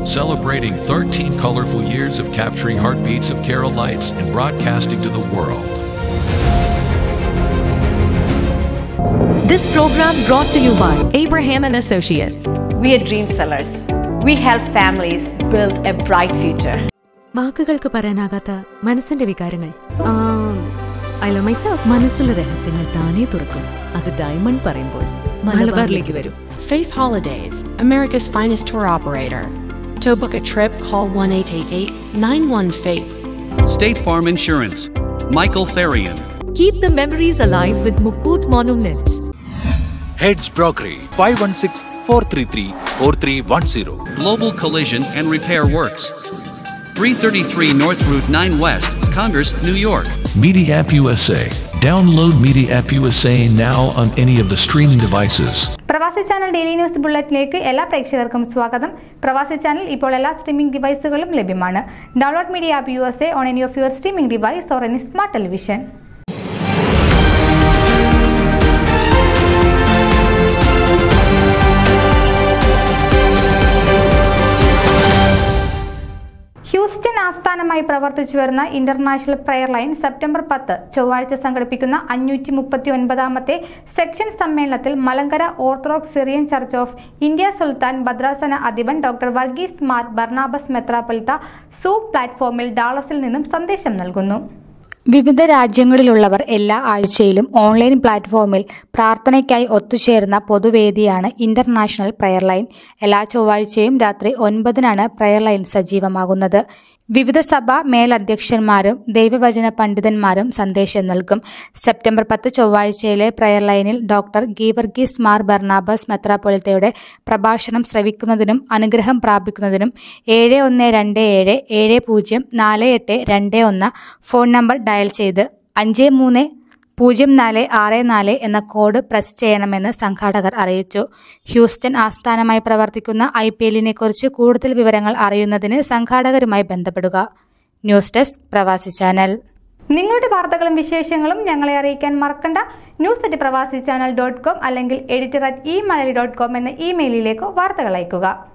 celebrating 13 colorful years of capturing heartbeats of Kerala lights and broadcasting to the world. This program brought to you by Abraham and Associates. We are dream sellers. We help families build a bright future. വാക്കുകൾക്ക് പറയാനാകാത്ത മനസ്സിന്റെ വികാരങ്ങൾ. I love myself. മനസ്സിലെ രഹസ്യങ്ങൾ താനേ തുറക്കും. അത് diamond പറയുമ്പോൾ മലബാറിലേക്ക് വരും. Faith Holidays, America's finest tour operator. To book a trip, call 1-888-91-FAITH. State Farm Insurance, Michael Therian. Keep the memories alive with Mukut Monuments. Heads Brokery 516-433-4310. Global Collision and Repair Works, 333 North Route 9 West, Congress, New York. Media App USA. Download Media App USA now on any of the streaming devices. Pravasi channel daily news ബുള്ളറ്റിലേക്ക് എല്ലാ പ്രേക്ഷകർക്കും സ്വാഗതം. പ്രവാസി channel ഇപ്പോൾ എല്ലാ streaming ഡിവൈസുകളും ലഭ്യമാണ്. Download media app USA on any of your streaming device or any smart television. Houston ആസ്ഥാനമായി പ്രവർത്തിച്ചു വരുന്ന ഇന്റർനാഷണൽ പ്രയർ ലൈൻ സെപ്റ്റംബർ 10 ചൊവ്വാഴ്ച സംഘടിപ്പിക്കുന്ന 539ാമത്തെ സെക്ഷൻ സമ്മേളനത്തിൽ Malankara orthodox Syrian church of India Sultan ഭദ്രാസന അധിപൻ ഡോക്ടർ വർഗീസ് മാർ ബർണാബസ് മെത്രാപ്പൊലീത്ത സൂം പ്ലാറ്റ്ഫോമിൽ ഡാളസിൽ നിന്നും സന്ദേശം നൽകുന്നു. വിവിധ രാജ്യങ്ങളിലുള്ളവർ എല്ലാ ആഴ്ചയിലും ഓൺലൈൻ പ്ലാറ്റ്ഫോമിൽ പ്രാർത്ഥനയ്ക്കായി ഒത്തുചേരുന്ന പൊതുവേദിയാണ് ഇന്റർനാഷണൽ പ്രയർ ലൈൻ. എല്ലാ ചൊവ്വാഴ്ചയും രാത്രി 9-നാണ് പ്രയർ ലൈൻ സജീവമാകുന്നത്. വിവിധ സഭാ മേലധ്യക്ഷന്മാരും ദൈവവചന പണ്ഡിതന്മാരും സന്ദേശം നൽകും. സെപ്റ്റംബർ 10 ചൊവ്വാഴ്ചയിലെ പ്രയർ ലൈനിൽ ഡോക്ടർ ഗീവർഗീസ് മാർ ബർണാബസ് മെത്രാപ്പൊലീത്തയുടെ പ്രഭാഷണം ശ്രവിക്കുന്നതിനും അനുഗ്രഹം പ്രാപിക്കുന്നതിനും 7127704821 ഫോൺ നമ്പർ ഡയൽ ചെയ്ത് 530464 എന്ന കോഡ് പ്രസ് ചെയ്യണമെന്ന് സംഘാടകർ അറിയിച്ചു. ഹ്യൂസ്റ്റൺ ആസ്ഥാനമായി പ്രവർത്തിക്കുന്ന IPLനെ കുറിച്ച് കൂടുതൽ വിവരങ്ങൾ അറിയുന്നതിന് സംഘാടകരുമായി ബന്ധപ്പെടുക. News desk Pravasi channel. നിങ്ങളുടെ വാർത്തകളും വിശേഷങ്ങളും ഞങ്ങളെ അറിയിക്കാൻ മറക്കണ്ട. news@pravasichannel.com അല്ലെങ്കിൽ editor@eMalayali.com എന്ന ഇമെയിലിലേക്ക് വാർത്തകൾ അയക്കുക.